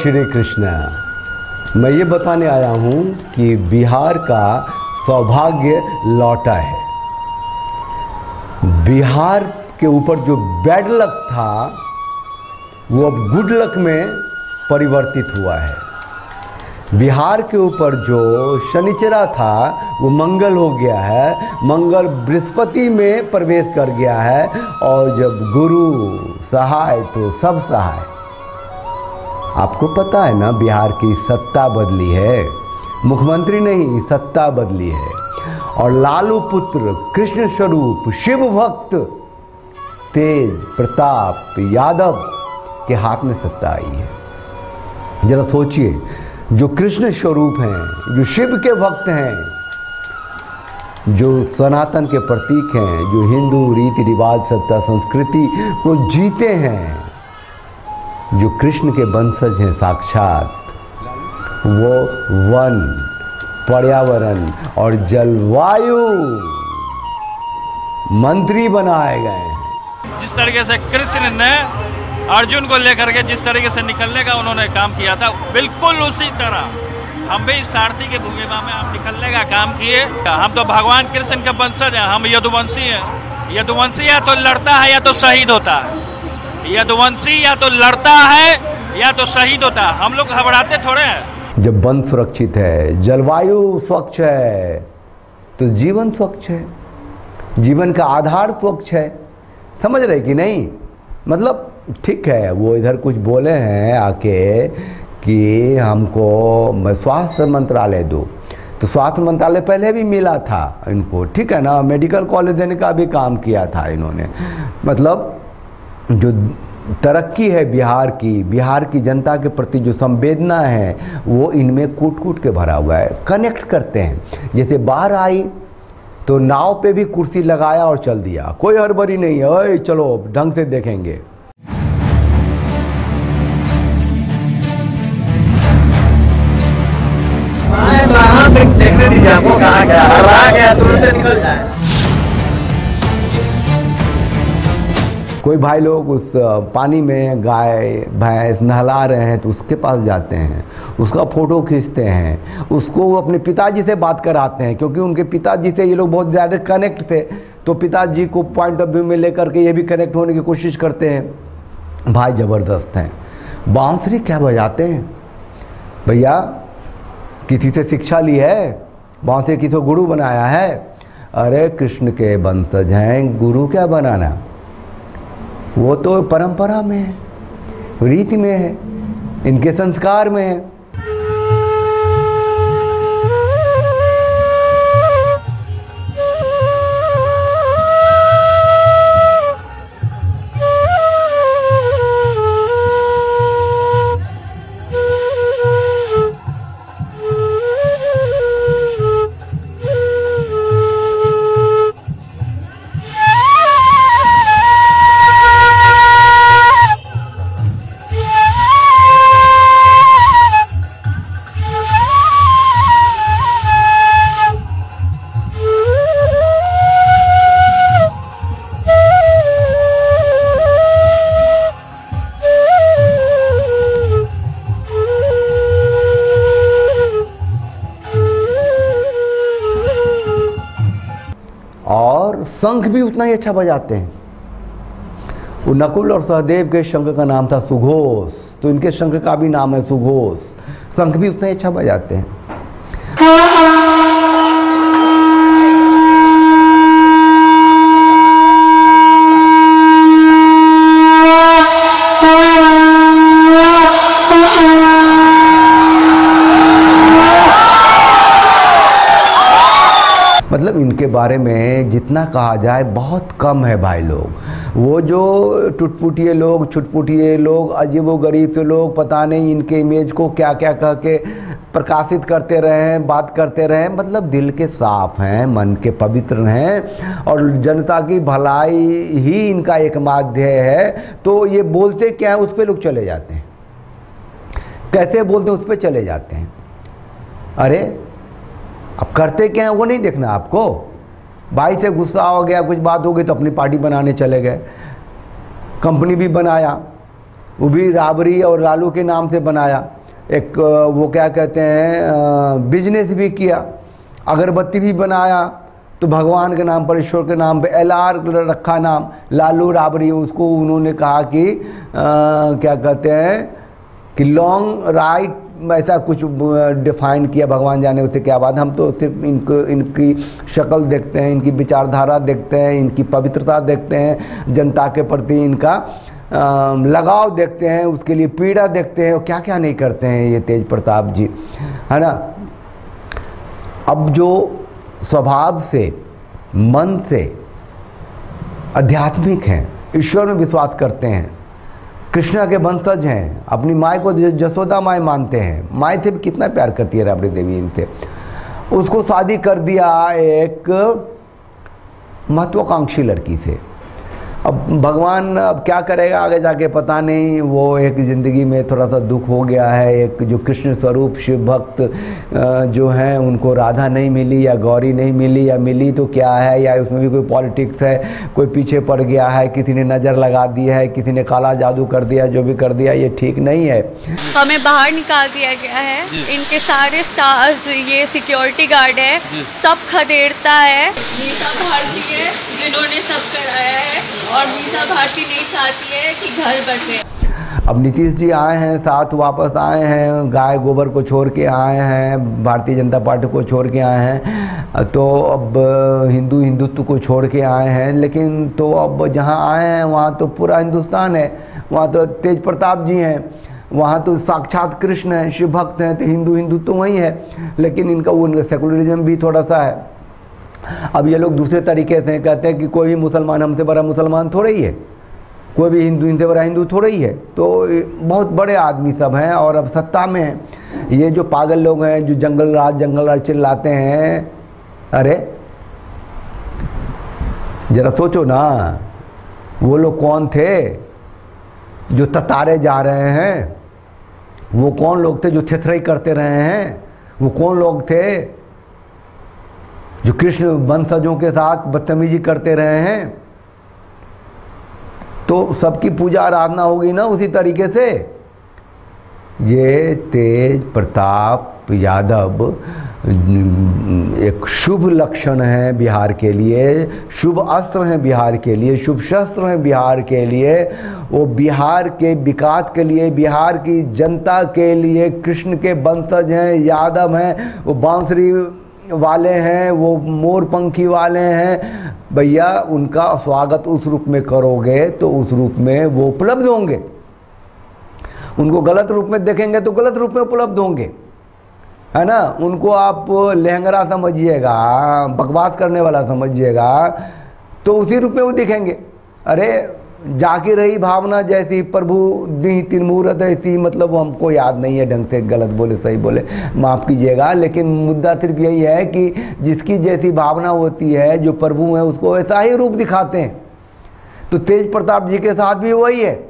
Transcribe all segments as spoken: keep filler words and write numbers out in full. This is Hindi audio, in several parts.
श्री कृष्ण। मैं ये बताने आया हूँ कि बिहार का सौभाग्य लौटा है। बिहार के ऊपर जो बैड लक था वो अब गुड लक में परिवर्तित हुआ है। बिहार के ऊपर जो शनिचरा था वो मंगल हो गया है, मंगल बृहस्पति में प्रवेश कर गया है। और जब गुरु सहाय तो सब सहाय। आपको पता है ना, बिहार की सत्ता बदली है, मुख्यमंत्री नहीं, सत्ता बदली है। और लालू पुत्र कृष्ण स्वरूप शिव भक्त तेज प्रताप यादव के हाथ में सत्ता आई है। जरा सोचिए, जो कृष्ण स्वरूप हैं, जो शिव के भक्त हैं, जो सनातन के प्रतीक हैं, जो हिंदू रीति रिवाज सत्ता संस्कृति को जीते हैं, जो कृष्ण के वंशज हैं साक्षात, वो वन, पर्यावरण और जलवायु मंत्री बनाए गए हैं। जिस तरीके से कृष्ण ने अर्जुन को लेकर के जिस तरीके से निकलने का उन्होंने काम किया था, बिल्कुल उसी तरह हम भी सारथी के भूमिका में हम निकलने का काम किए। हम तो भगवान कृष्ण के वंशज हैं, हम यदुवंशी हैं। यदुवंशी या तो लड़ता है या तो शहीद होता है। यदुवंशी या तो लड़ता है या तो शहीद होता है। हम लोग घबराते थोड़े हैं। जब वन सुरक्षित है, जलवायु स्वच्छ है, तो जीवन स्वच्छ है, जीवन का आधार स्वच्छ है। समझ रहे कि नहीं? मतलब ठीक है, वो इधर कुछ बोले हैं आके कि हमको स्वास्थ्य मंत्रालय दो, तो स्वास्थ्य मंत्रालय पहले भी मिला था इनको, ठीक है ना। मेडिकल कॉलेज देने का भी काम किया था इन्होंने। मतलब जो तरक्की है बिहार की, बिहार की जनता के प्रति जो संवेदना है, वो इनमें कूट कूट के भरा हुआ है। कनेक्ट करते हैं। जैसे बाढ़ आई तो नाव पे भी कुर्सी लगाया और चल दिया, कोई हड़बड़ी नहीं है, ओए चलो ढंग से देखेंगे। देखने दीजिए, आपको कहाँ गया, हरा गया, तुरंत निकल जाए। कोई भाई लोग उस पानी में गाय भैंस नहला रहे हैं तो उसके पास जाते हैं, उसका फोटो खींचते हैं, उसको अपने पिताजी से बात कराते हैं, क्योंकि उनके पिताजी से ये लोग बहुत ज़्यादा कनेक्ट थे। तो पिताजी को पॉइंट ऑफ व्यू में लेकर के ये भी कनेक्ट होने की कोशिश करते हैं। भाई ज़बरदस्त हैं। बांसुरी क्या बजाते हैं भैया? किसी से शिक्षा ली है? बांसुरी किसी को गुरु बनाया है? अरे कृष्ण के वंशज हैं, गुरु क्या बनाना? वो तो परंपरा में है, रीति में है, इनके संस्कार में है। और शंख भी उतना ही अच्छा बजाते हैं। वो नकुल और सहदेव के शंख का नाम था सुघोष, तो इनके शंख का भी नाम है सुघोष। शंख भी उतना ही अच्छा बजाते हैं। मतलब इनके बारे में जितना कहा जाए बहुत कम है भाई लोग। वो जो टुटपुटिए लोग, छुटपुटिए लोग, अजीबो गरीब से लोग, पता नहीं इनके इमेज को क्या क्या कह के प्रकाशित करते रहे हैं, बात करते रहे। मतलब दिल के साफ हैं, मन के पवित्र हैं और जनता की भलाई ही इनका एक माध्य है। तो ये बोलते क्या है उस पर लोग चले जाते हैं, कैसे बोलते हैं उस पर चले जाते हैं। अरे अब करते क्या है वो नहीं देखना आपको। भाई से गुस्सा हो गया, कुछ बात हो गई तो अपनी पार्टी बनाने चले गए, कंपनी भी बनाया, वो भी राबड़ी और लालू के नाम से बनाया। एक वो क्या कहते हैं बिजनेस भी किया, अगरबत्ती भी बनाया, तो भगवान के नाम पर, ईश्वर के नाम पे एल आर रखा नाम, लालू राबड़ी। उसको उन्होंने कहा कि आ, क्या कहते हैं कि लॉन्ग राइट, ऐसा कुछ डिफाइन किया, भगवान जाने उसे क्या बात। हम तो सिर्फ इनको इनकी शक्ल देखते हैं, इनकी विचारधारा देखते हैं, इनकी पवित्रता देखते हैं, जनता के प्रति इनका आ, लगाव देखते हैं, उसके लिए पीड़ा देखते हैं, और क्या क्या नहीं करते हैं ये तेज प्रताप जी, है ना। अब जो स्वभाव से, मन से आध्यात्मिक हैं, ईश्वर में विश्वास करते हैं, कृष्णा के वंशज हैं, अपनी माँ को जसोदा माँ मानते हैं, माँ से भी कितना प्यार करती है राबड़ी देवी इनसे, उसको शादी कर दिया एक महत्वाकांक्षी लड़की से। अब भगवान अब क्या करेगा आगे जाके पता नहीं, वो एक ज़िंदगी में थोड़ा सा दुख हो गया है। एक जो कृष्ण स्वरूप शिव भक्त जो हैं उनको राधा नहीं मिली या गौरी नहीं मिली, या मिली तो क्या है, या उसमें भी कोई पॉलिटिक्स है, कोई पीछे पड़ गया है, किसी ने नज़र लगा दी है, किसी ने काला जादू कर दिया, जो भी कर दिया ये ठीक नहीं है। हमें बाहर निकाल दिया गया है, इनके सारे स्टार्स, ये सिक्योरिटी गार्ड है, सब खदेड़ता है। मीसा भारती है जिन्होंने सब कराया है, और मीसा भारती नहीं चाहती है कि घर बचे। अब नीतीश जी आए हैं, साथ वापस आए हैं, गाय गोबर को छोड़ के आए हैं, भारतीय जनता पार्टी को छोड़ के आए हैं, तो अब हिंदू हिंदुत्व को छोड़ के आए हैं। लेकिन तो अब जहां आए हैं वहां तो पूरा हिंदुस्तान है, वहां तो तेज प्रताप जी हैं, वहाँ तो साक्षात कृष्ण हैं, शिव भक्त हैं, तो हिंदू हिंदुत्व तो वही है। लेकिन इनका वो उनका सेकुलरिज्म भी थोड़ा सा है। अब ये लोग दूसरे तरीके से कहते हैं कि कोई भी मुसलमान हमसे बड़ा मुसलमान थोड़ा ही है, कोई भी हिंदू इनसे बड़ा हिंदू थोड़ा ही है। तो बहुत बड़े आदमी सब हैं और अब सत्ता में हैं। ये जो पागल लोग हैं जो जंगल राज जंगल राज चिल्लाते हैं, अरे जरा सोचो ना, वो लोग कौन थे जो ततारे जा रहे हैं? वो कौन लोग थे जो थेथराई करते रहे हैं? वो कौन लोग थे जो कृष्ण वंशजों के साथ बदतमीजी करते रहे हैं? तो सबकी पूजा आराधना होगी ना उसी तरीके से। ये तेज प्रताप यादव एक शुभ लक्षण है बिहार के लिए, शुभ अस्त्र हैं बिहार के लिए, शुभ शस्त्र हैं बिहार के लिए। वो बिहार के विकास के लिए, बिहार की जनता के लिए कृष्ण के वंशज हैं, यादव हैं, वो बांसुरी वाले हैं, वो मोरपंखी वाले हैं। भैया उनका स्वागत उस रूप में करोगे तो उस रूप में वो उपलब्ध होंगे। उनको गलत रूप में देखेंगे तो गलत रूप में उपलब्ध होंगे, है ना। उनको आप लहंगरा समझिएगा, बकवास करने वाला समझिएगा, तो उसी रूप में वो दिखेंगे। अरे जाके रही भावना जैसी प्रभु दी तीन मुहूर्त ऐसी, मतलब हमको याद नहीं है ढंग से, गलत बोले सही बोले माफ़ कीजिएगा। लेकिन मुद्दा सिर्फ यही है कि जिसकी जैसी भावना होती है, जो प्रभु है उसको ऐसा ही रूप दिखाते हैं। तो तेज प्रताप जी के साथ भी वही है।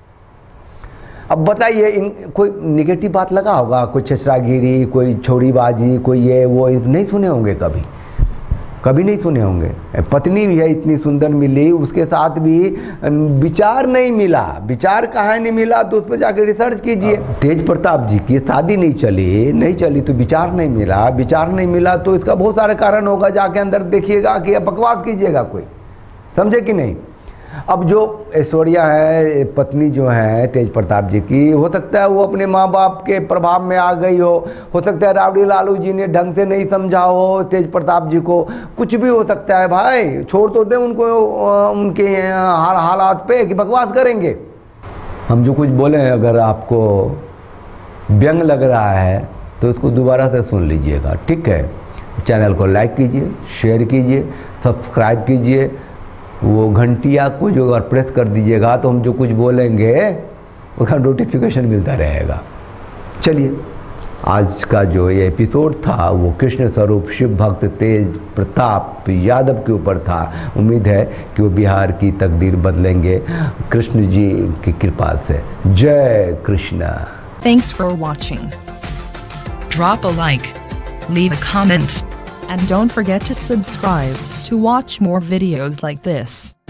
अब बताइए, इन कोई निगेटिव बात लगा होगा, कोई चचरागिरी, कोई छोरीबाजी, कोई ये वो नहीं सुने होंगे, कभी कभी नहीं सुने होंगे। पत्नी भी है इतनी सुंदर मिली, उसके साथ भी विचार नहीं मिला। विचार कहाँ नहीं मिला तो उस पर जाकर रिसर्च कीजिए। तेज प्रताप जी की शादी नहीं चली नहीं चली तो विचार नहीं मिला, विचार नहीं मिला तो इसका बहुत सारे कारण होगा। जाके अंदर देखिएगा कि बकवास कीजिएगा कोई, समझे कि नहीं। अब जो ऐश्वर्या है, पत्नी जो है तेज प्रताप जी की, हो सकता है वो अपने माँ बाप के प्रभाव में आ गई हो हो सकता है राबड़ी लालू जी ने ढंग से नहीं समझा हो तेज प्रताप जी को, कुछ भी हो सकता है। भाई छोड़ तो दे उनको उनके हाल हालात पे कि बकवास करेंगे। हम जो कुछ बोले हैं अगर आपको व्यंग लग रहा है तो उसको दोबारा से सुन लीजिएगा, ठीक है। चैनल को लाइक कीजिए, शेयर कीजिए, सब्सक्राइब कीजिए, वो घंटिया को जो अगर प्रेस कर दीजिएगा तो हम जो कुछ बोलेंगे उसका नोटिफिकेशन मिलता रहेगा। चलिए, आज का जो ये एपिसोड था वो कृष्ण स्वरूप शिव भक्त तेज प्रताप यादव के ऊपर था। उम्मीद है कि वो बिहार की तकदीर बदलेंगे कृष्ण जी की कृपा से। जय Krishna. Thanks for watching. Drop a like, leave a comment, and don't forget to subscribe to watch more videos like this.